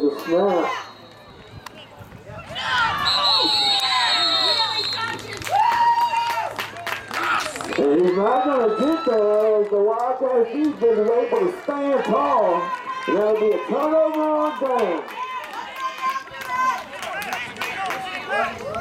the snap. And he's not going to get there as the Wildcat defense is able to stand tall. And that'll be a turnover on down.